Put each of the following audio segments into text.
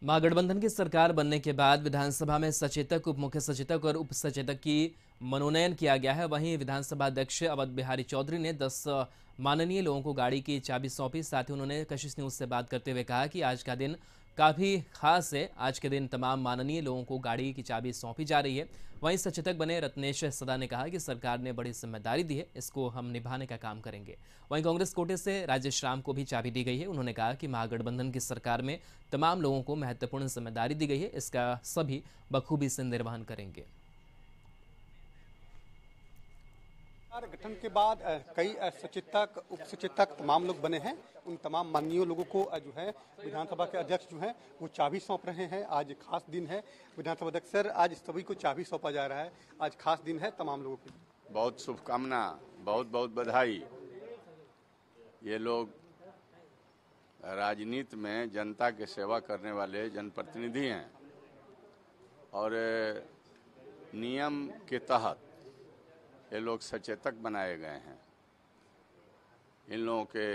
महागठबंधन की सरकार बनने के बाद विधानसभा में सचेतक, उप मुख्य सचेतक और उप सचेतक की मनोनयन किया गया है। वहीं विधानसभा अध्यक्ष अवध बिहारी चौधरी ने 10 माननीय लोगों को गाड़ी की चाबी सौंपी। साथ ही उन्होंने कशिश न्यूज से बात करते हुए कहा कि आज का दिन काफी खास है। आज के दिन तमाम माननीय लोगों को गाड़ी की चाबी सौंपी जा रही है। वहीं सचेतक बने रत्नेश सदा ने कहा कि सरकार ने बड़ी जिम्मेदारी दी है, इसको हम निभाने का काम करेंगे। वहीं कांग्रेस कोटे से राजेश राम को भी चाबी दी गई है। उन्होंने कहा कि महागठबंधन की सरकार में तमाम लोगों को महत्वपूर्ण जिम्मेदारी दी गई है, इसका सभी बखूबी से निर्वहन करेंगे। गठन के बाद कई सचेतक, उप सचेतक तमाम लोग बने हैं। उन तमाम माननीय लोगों को जो है विधानसभा के अध्यक्ष जो हैं वो चाबी सौंप रहे हैं। आज खास दिन है। विधानसभा अध्यक्ष सर, आज सभी को चाबी सौंपा जा रहा है। आज खास दिन है तमाम लोगों के लिए। बहुत शुभकामना, बहुत बहुत बधाई। ये लोग राजनीति में जनता की सेवा करने वाले जनप्रतिनिधि हैं और नियम के तहत ये लोग सचेतक बनाए गए हैं। इन लोगों के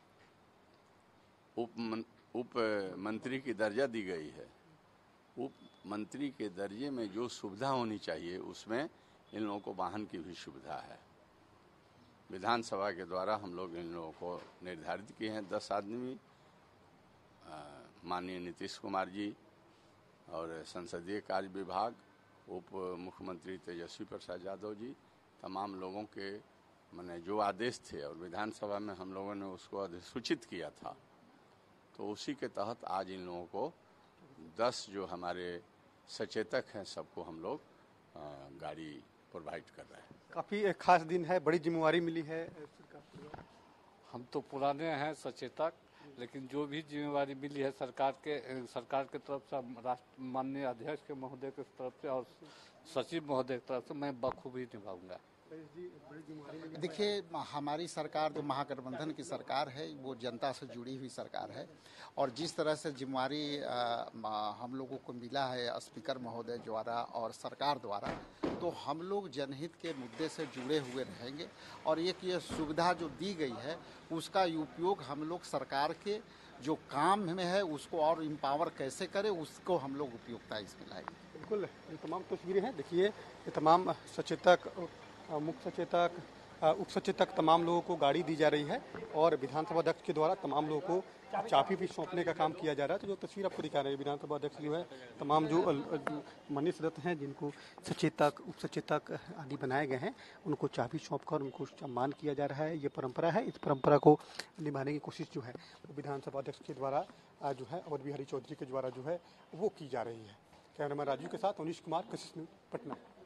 उप मंत्री की दर्जा दी गई है। उप मंत्री के दर्जे में जो सुविधा होनी चाहिए उसमें इन लोगों को वाहन की भी सुविधा है। विधानसभा के द्वारा हम लोग इन लोगों को निर्धारित किए हैं 10 आदमी। माननीय नीतीश कुमार जी और संसदीय कार्य विभाग, उप मुख्यमंत्री तेजस्वी प्रसाद यादव जी, तमाम लोगों के माने जो आदेश थे और विधानसभा में हम लोगों ने उसको अधिसूचित किया था, तो उसी के तहत आज इन लोगों को 10 जो हमारे सचेतक हैं सबको हम लोग गाड़ी प्रोवाइड कर रहे हैं। काफी एक खास दिन है, बड़ी जिम्मेवारी मिली है। हम तो पुराने हैं सचेतक, लेकिन जो भी जिम्मेवारी मिली है सरकार के तरफ से, राष्ट्र माननीय अध्यक्ष के महोदय की तरफ से और सचिव महोदय की तरफ से मैं बखूबी निभाऊंगा। देखिए, हमारी सरकार जो महागठबंधन की सरकार है वो जनता से जुड़ी हुई सरकार है और जिस तरह से जिम्मेवारी हम लोगों को मिला है स्पीकर महोदय द्वारा और सरकार द्वारा, तो हम लोग जनहित के मुद्दे से जुड़े हुए रहेंगे और एक ये सुविधा जो दी गई है उसका उपयोग हम लोग सरकार के जो काम में है उसको और इम्पावर कैसे करें उसको हम लोग उपयोगिता इसमें लाएंगे। बिल्कुल, ये तमाम तस्वीरें हैं। देखिए, ये तमाम सचेतक, मुख्य सचेतक, उप सचेतक तमाम लोगों को गाड़ी दी जा रही है और विधानसभा अध्यक्ष के द्वारा तमाम लोगों को चाबी भी सौंपने का काम किया जा रहा है। तो जो तस्वीर आपको दिखा रहे हैं, विधानसभा अध्यक्ष जो है तमाम जो माननीय सदस्य हैं जिनको सचेतक, उप सचेतक आदि बनाए गए हैं, उनको चाबी सौंपकर उनको सम्मान किया जा रहा है। ये परंपरा है। इस परंपरा को निभाने की कोशिश जो है वो विधानसभा अध्यक्ष के द्वारा जो है अवध बिहारी चौधरी के द्वारा जो है वो की जा रही है। कैमरामैन राजू के साथ अनीश कुमार, कशिश न्यूज, पटना।